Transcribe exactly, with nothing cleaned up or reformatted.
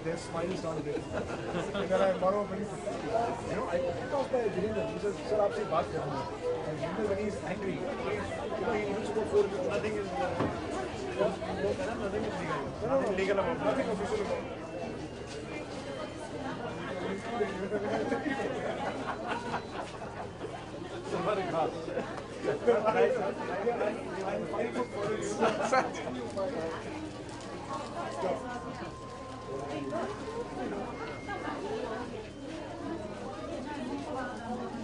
their smile is not there. And then I borrow money. You know, I picked off by Virendra. He says, "Sir, आपसे बात करना है." And Virendra, when he's angry, he, you know, he even spoke for nothing is uh, nothing is legal. No, no, no. Legal about nothing official about. Very hard. I'm five foot four inches. Stop.